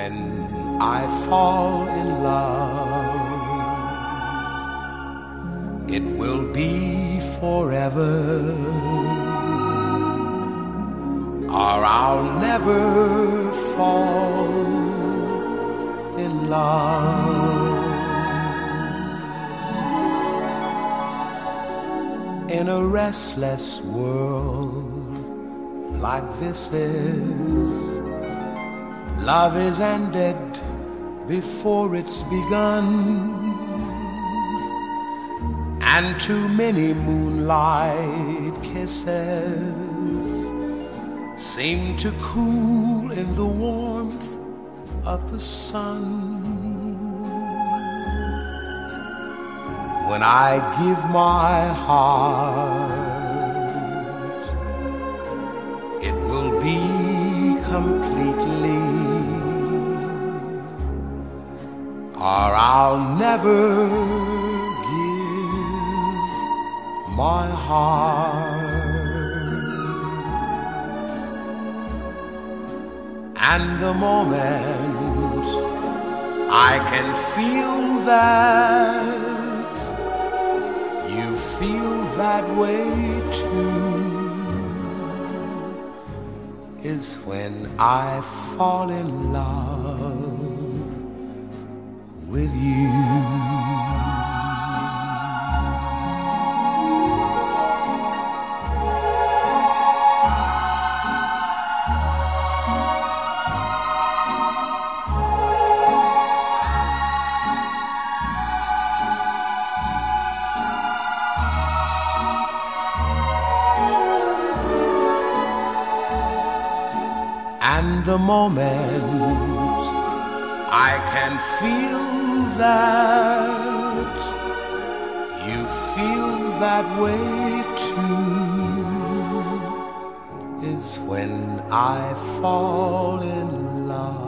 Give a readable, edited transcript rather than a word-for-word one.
when I fall in love, it will be forever, or I'll never fall in love. In a restless world like this is, love is ended before it's begun, and too many moonlight kisses seem to cool in the warmth of the sun. When I give my heart, it will be completely, or I'll never give my heart. And the moment I can feel that you feel that way too is when I fall in love with you. And the moment I can feel that you feel that way too is when I fall in love.